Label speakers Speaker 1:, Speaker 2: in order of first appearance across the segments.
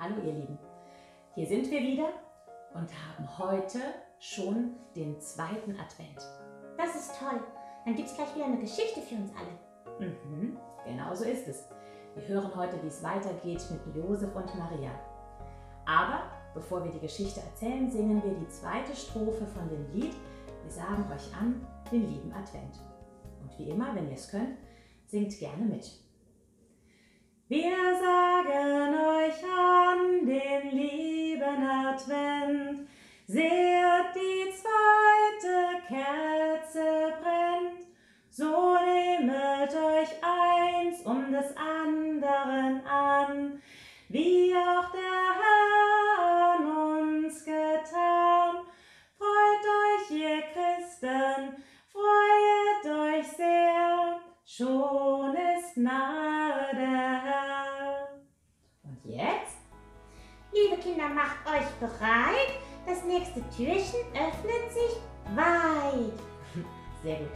Speaker 1: Hallo ihr Lieben, hier sind wir wieder und haben heute schon den zweiten Advent.
Speaker 2: Das ist toll. Dann gibt es gleich wieder eine Geschichte für uns alle.
Speaker 1: Genau so ist es. Wir hören heute, wie es weitergeht mit Josef und Maria. Aber bevor wir die Geschichte erzählen, singen wir die zweite Strophe von dem Lied. Wir sagen euch an den lieben Advent. Und wie immer, wenn ihr es könnt, singt gerne mit. Wir sagen euch an den lieben Advent, seht, die zweite Kerze brennt, so nehmet euch eins um des anderen an, wie auch der Herr an uns getan. Freut euch, ihr Christen, freut euch sehr, schon ist nahe der Herr. Und jetzt?
Speaker 2: Liebe Kinder, macht euch bereit. Das nächste Türchen öffnet sich weit.
Speaker 1: Sehr gut.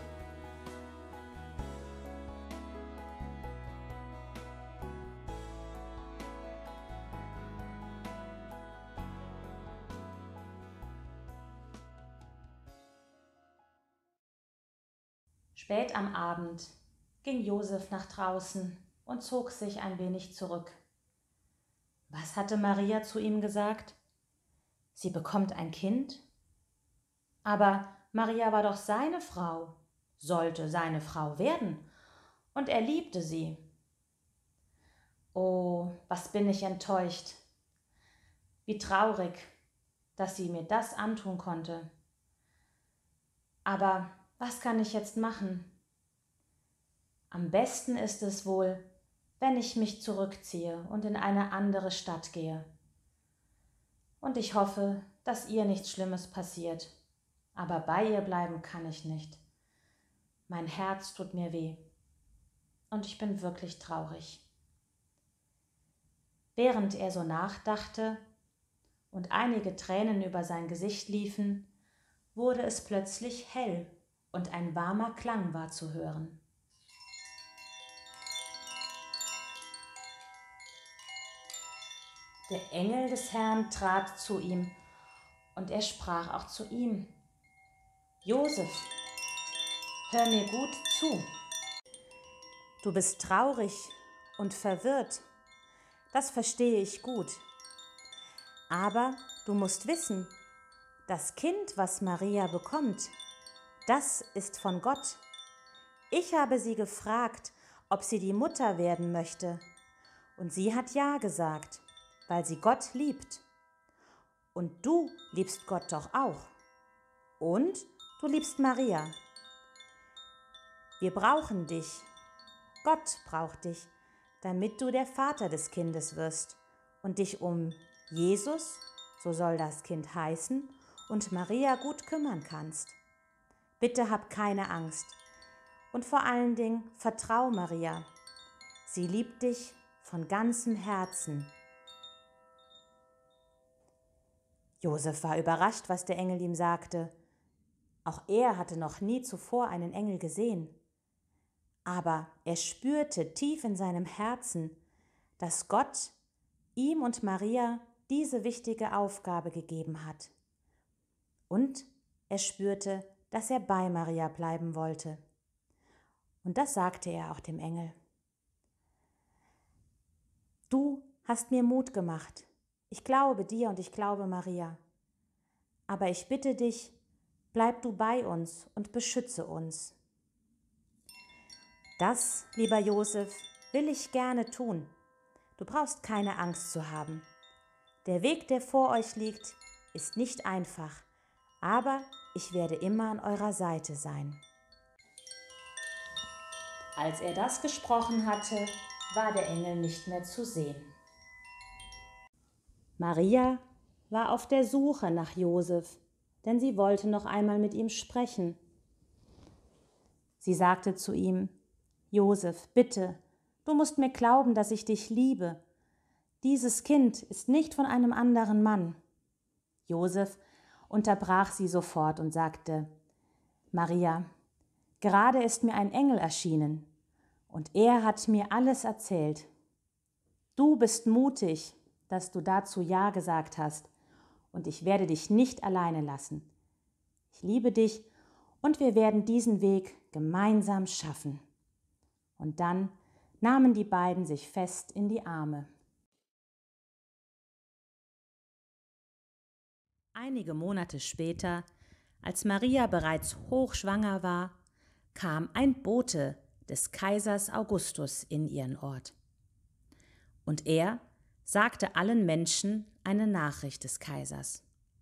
Speaker 1: Spät am Abend ging Josef nach draußen und zog sich ein wenig zurück. Was hatte Maria zu ihm gesagt? Sie bekommt ein Kind? Aber Maria war doch seine Frau, sollte seine Frau werden, und er liebte sie. Oh, was bin ich enttäuscht. Wie traurig, dass sie mir das antun konnte. Aber was kann ich jetzt machen? Am besten ist es wohl, wenn ich mich zurückziehe und in eine andere Stadt gehe. Und ich hoffe, dass ihr nichts Schlimmes passiert. Aber bei ihr bleiben kann ich nicht. Mein Herz tut mir weh. Und ich bin wirklich traurig. Während er so nachdachte und einige Tränen über sein Gesicht liefen, wurde es plötzlich hell und ein warmer Klang war zu hören. Der Engel des Herrn trat zu ihm, und er sprach auch zu ihm: Josef, hör mir gut zu. Du bist traurig und verwirrt, das verstehe ich gut. Aber du musst wissen, das Kind, was Maria bekommt, das ist von Gott. Ich habe sie gefragt, ob sie die Mutter werden möchte, und sie hat ja gesagt, weil sie Gott liebt. Und du liebst Gott doch auch. Und du liebst Maria. Wir brauchen dich. Gott braucht dich, damit du der Vater des Kindes wirst und dich um Jesus, so soll das Kind heißen, und Maria gut kümmern kannst. Bitte hab keine Angst und vor allen Dingen vertrau Maria. Sie liebt dich von ganzem Herzen. Josef war überrascht, was der Engel ihm sagte. Auch er hatte noch nie zuvor einen Engel gesehen. Aber er spürte tief in seinem Herzen, dass Gott ihm und Maria diese wichtige Aufgabe gegeben hat. Und er spürte, dass er bei Maria bleiben wollte. Und das sagte er auch dem Engel. Du hast mir Mut gemacht. Ich glaube dir und ich glaube Maria. Aber ich bitte dich, bleib du bei uns und beschütze uns. Das, lieber Josef, will ich gerne tun. Du brauchst keine Angst zu haben. Der Weg, der vor euch liegt, ist nicht einfach, aber ich werde immer an eurer Seite sein. Als er das gesprochen hatte, war der Engel nicht mehr zu sehen. Maria war auf der Suche nach Josef, denn sie wollte noch einmal mit ihm sprechen. Sie sagte zu ihm: Josef, bitte, du musst mir glauben, dass ich dich liebe. Dieses Kind ist nicht von einem anderen Mann. Josef unterbrach sie sofort und sagte: Maria, gerade ist mir ein Engel erschienen, und er hat mir alles erzählt. Du bist mutig, dass du dazu Ja gesagt hast, und ich werde dich nicht alleine lassen. Ich liebe dich und wir werden diesen Weg gemeinsam schaffen. Und dann nahmen die beiden sich fest in die Arme. Einige Monate später, als Maria bereits hochschwanger war, kam ein Bote des Kaisers Augustus in ihren Ort. Und er sagte allen Menschen eine Nachricht des Kaisers.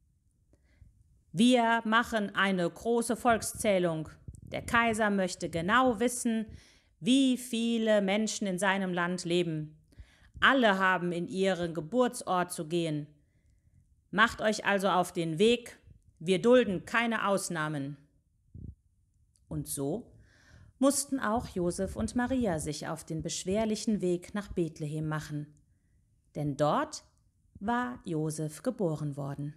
Speaker 1: Wir machen eine große Volkszählung. Der Kaiser möchte genau wissen, wie viele Menschen in seinem Land leben. Alle haben in ihren Geburtsort zu gehen. Macht euch also auf den Weg, wir dulden keine Ausnahmen. Und so mussten auch Josef und Maria sich auf den beschwerlichen Weg nach Bethlehem machen, denn dort war Josef geboren worden.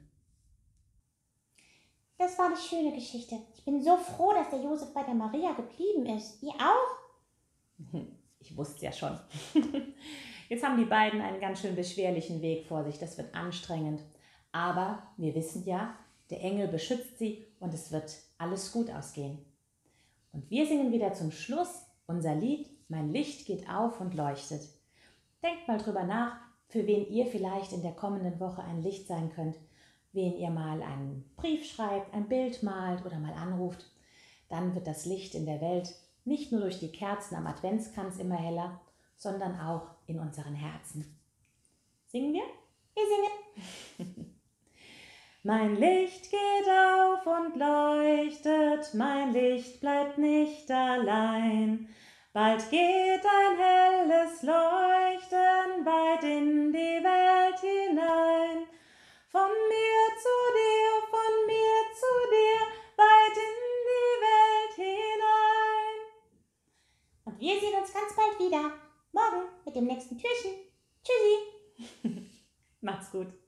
Speaker 2: Das war eine schöne Geschichte. Ich bin so froh, dass der Josef bei der Maria geblieben ist. Ihr auch?
Speaker 1: Ich wusste es ja schon. Jetzt haben die beiden einen ganz schön beschwerlichen Weg vor sich. Das wird anstrengend. Aber wir wissen ja, der Engel beschützt sie und es wird alles gut ausgehen. Und wir singen wieder zum Schluss unser Lied Mein Licht geht auf und leuchtet. Denkt mal drüber nach, für wen ihr vielleicht in der kommenden Woche ein Licht sein könnt. Wen ihr mal einen Brief schreibt, ein Bild malt oder mal anruft. Dann wird das Licht in der Welt nicht nur durch die Kerzen am Adventskranz immer heller, sondern auch in unseren Herzen. Singen wir?
Speaker 2: Wir singen.
Speaker 1: Mein Licht geht auf und leuchtet, mein Licht bleibt nicht allein. Bald geht ein helles Leuchten weit in die Welt hinein. Von mir zu dir, weit in die Welt hinein.
Speaker 2: Und wir sehen uns ganz bald wieder. Morgen mit dem nächsten Türchen. Tschüssi.
Speaker 1: Macht's gut.